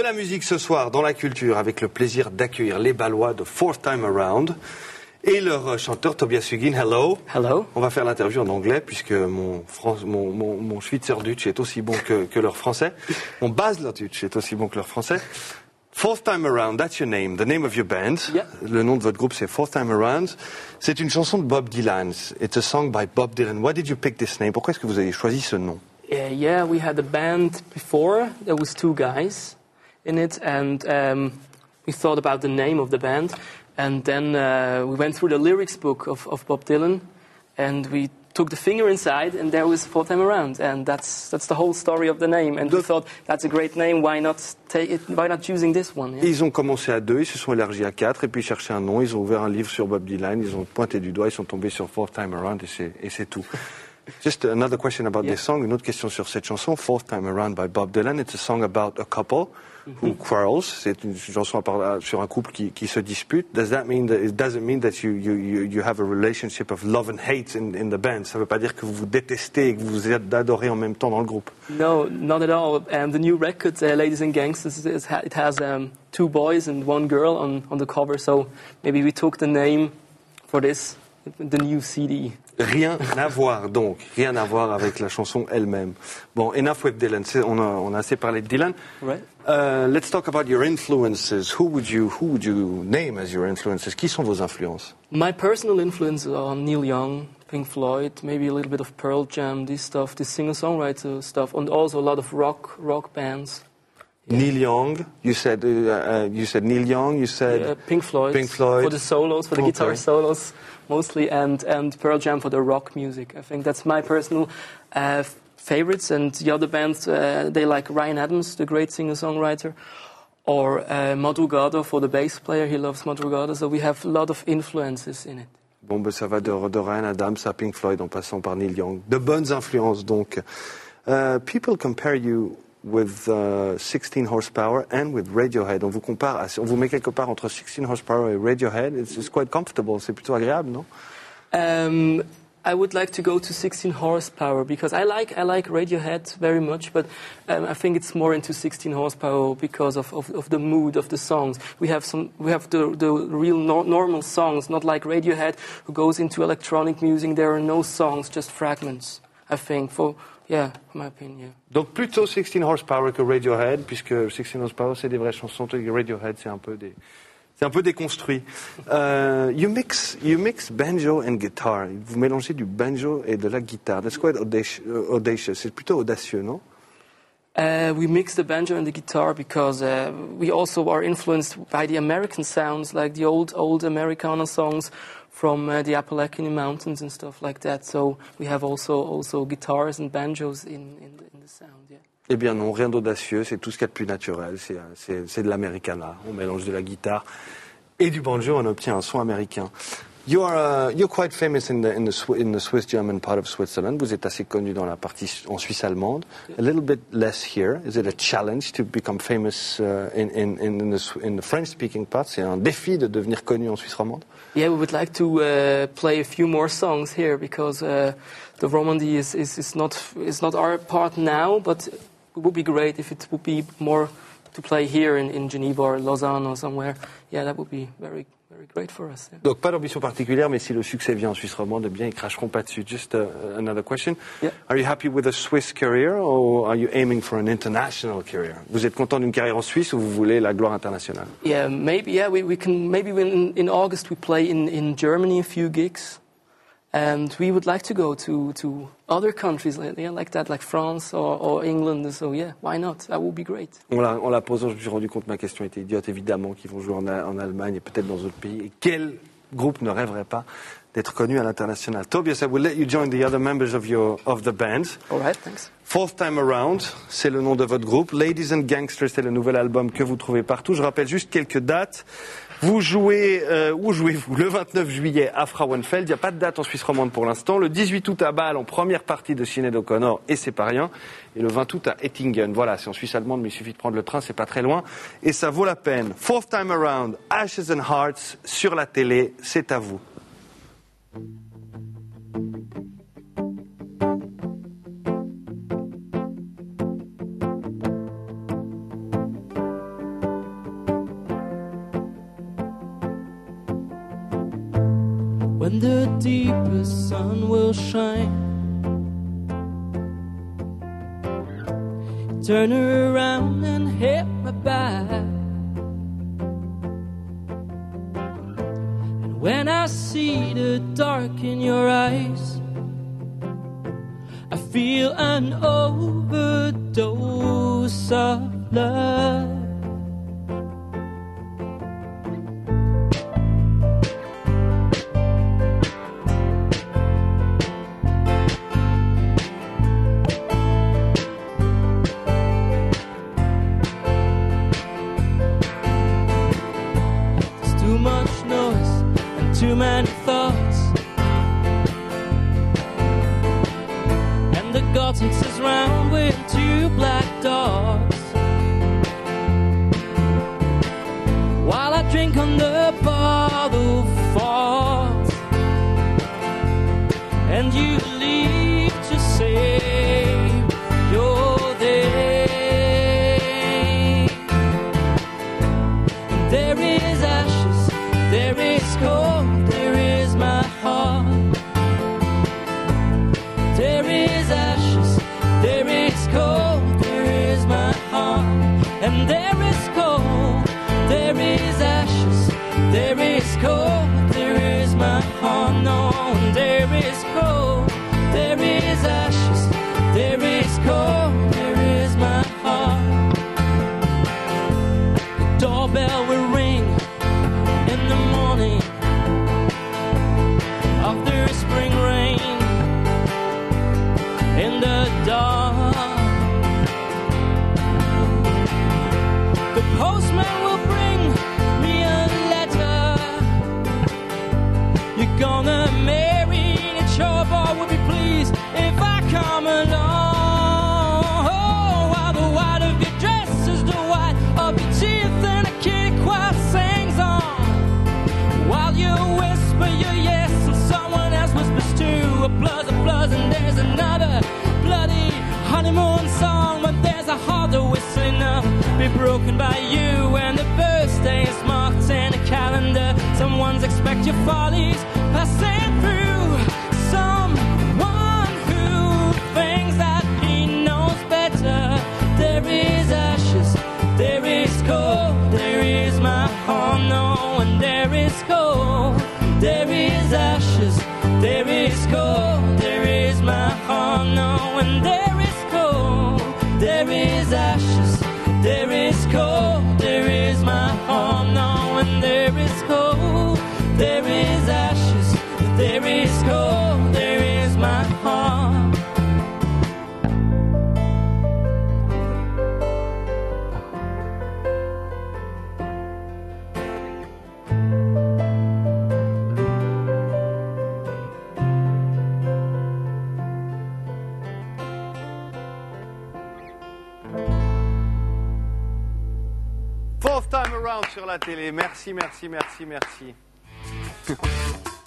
De la musique ce soir dans la culture avec le plaisir d'accueillir les Ballois de Fourth Time Around et leur chanteur Tobias Hugin. Hello. Hello. On va faire l'interview en anglais puisque mon Schweizerdeutsch est aussi bon que leur français. Mon Baslerdeutsch est aussi bon que leur français. Fourth Time Around, that's your name, the name of your band. Yeah. Le nom de votre groupe c'est Fourth Time Around. C'est une chanson de Bob Dylan. It's a song by Bob Dylan. Why did you pick this name? Pourquoi est-ce que vous avez choisi ce nom? Yeah, we had a band before. There was 2 guys in it, and we thought about the name of the band, and then we went through the lyrics book of Bob Dylan, and we took the finger inside, and there was Fourth Time Around, and that's the whole story of the name. And we thought that's a great name. Why not choosing this one? Yeah? Ils ont commencé à 2, ils se sont élargis à 4, et puis ils cherchaient un nom. Ils ont ouvert un livre sur Bob Dylan, ils ont pointé du doigt, ils sont tombés sur Fourth Time Around, et c'est tout. Just another question about this song. Une autre question sur cette chanson, Fourth Time Around by Bob Dylan. It's a song about a couple who quarrels. C'est une chanson sur un couple qui se dispute. Does that mean that it doesn't mean that you have a relationship of love and hate in the band? Ça veut pas dire que vous vous détestez et que vous vous adorez en même temps dans le groupe. No, not at all. The new record, Ladies and Gangsters, it has 2 boys and 1 girl on the cover. So maybe we took the name for this, the new CD. Rien à voir donc, rien à voir avec la chanson elle-même. Bon, enough with Dylan. On a assez parlé de Dylan. Right. Let's talk about your influences. Who would you name as your influences? Qui sont vos influences? My personal influence are Neil Young, Pink Floyd, maybe a little bit of Pearl Jam, this singer-songwriter stuff, and also a lot of rock bands. Yeah. Neil Young. You said Neil Young. You said Pink Floyd. Pink Floyd For the solos, for the guitar solos mostly, and Pearl Jam for the rock music. I think that's my personal favorites. And the other bands, they like Ryan Adams, the great singer-songwriter, or Madrugada for the bass player. He loves Madrugada. So we have a lot of influences in it. Bon, ben ça va de Ryan Adams à Pink Floyd en passant par Neil Young. De bonnes influences donc. People compare you with 16 horsepower and with Radiohead. On vous met quelque part entre 16 horsepower et Radiohead. It's quite comfortable. C'est plutôt agréable, non? I would like to go to 16 horsepower because I like Radiohead very much, but I think it's more into 16 horsepower because of the mood of the songs. We have the real normal songs, not like Radiohead who goes into electronic music. There are no songs, just fragments. I think in my opinion. Donc plutôt 16 horsepower que Radiohead, puisque 16 horsepower c'est des vraies chansons, Radiohead c'est un peu déconstruit. You mix banjo and guitar. Vous mélangez du banjo et de la guitare. That's quite audacious. C'est plutôt audacieux, non? We mix the banjo and the guitar because we also are influenced by the American sounds, like the old Americana songs from the Appalachian Mountains and stuff like that. So we have also guitars and banjos in the sound. Yeah. Eh bien non, rien d'audacieux, c'est tout ce qu'il y a de plus naturel, c'est de l'Americana. On mélange de la guitare et du banjo, on obtient un son américain. You're quite famous in the Swiss-German part of Switzerland. Vous êtes assez connu dans la partie en Suisse allemande. A little bit less here. Is it a challenge to become famous in the French-speaking part? C'est un défi de devenir connu en Suisse romande? Yeah, we would like to play a few more songs here because the Romandy is not our part now, but it would be great if it would be more to play here in Geneva or Lausanne or somewhere. Yeah, that would be very great for us. Yeah. Donc pas d'ambition particulière, mais si le succès vient en Suisse romande, eh bien ils cracheront pas dessus. Just another question. Yeah. Are you happy with a Swiss career or are you aiming for an international career? Vous êtes content d'une carrière en Suisse ou vous voulez la gloire internationale? Yeah, maybe. Yeah, we can. Maybe in August we play in Germany a few gigs, and we would like to go to other countries like that, like France or England. So yeah, why not? That would be great. En la posant, je me suis rendu compte que ma question était idiote, évidemment, qu'ils vont jouer en Allemagne et peut-être dans d'autres pays. Et quel groupe ne rêverait pas d'être connu à l'international? Tobias, I will let you join the other members of the band. All right, thanks. Fourth Time Around, c'est le nom de votre groupe. Ladies and Gangsters, c'est le nouvel album que vous trouvez partout. Je rappelle juste quelques dates. Vous jouez, où jouez-vous? Le 29 juillet à Frauenfeld. Il n'y a pas de date en Suisse romande pour l'instant. Le 18 août à Bâle en première partie de Sinéad O'Connor et c'est pas rien. Et le 20 août à Ettingen. Voilà, c'est en Suisse allemande, mais il suffit de prendre le train, c'est pas très loin. Et ça vaut la peine. Fourth Time Around, Ashes and Hearts sur la télé, c'est à vous. deepest sun will shine. Turn her around and hit my back. And when I see the dark in your eyes, I feel an overdose of love. Too much noise and too many thoughts, and the God takes us round with two black dogs, while I drink on the bottle falls, and you leave to say you're there. There is ashes, there is cold, there is my heart. There is ashes, there is cold, there is my heart. And there is cold, there is ashes, there is cold, there is my heart. No, and there is cold, there is ashes, there is cold, there is my heart. The doorbell will ring in the morning after spring rain, in the dark. The postman will bring me a letter. You're gonna marry a sure boy would be pleased if I come along. Oh, while the white of your dress is the white of your teeth, and a kitty choir sings on, while you whisper your yes and someone else whispers too. A plus, and there's another bloody honeymoon song. But there's a heart that whistling up, be broken by you, and the birthday is marked in a calendar. Someone's expect your follies passing through. Someone who thinks that he knows better. There is ashes, there is cold, there is my heart. No, and there is cold, there is ashes, there is cold, there is my heart. No, and there is cold, there is ashes, there is cold, there is my heart. No, and there is cold, there is ashes, there is cold, there is my heart. Fourth time around sur la télé. Merci, merci, merci, merci.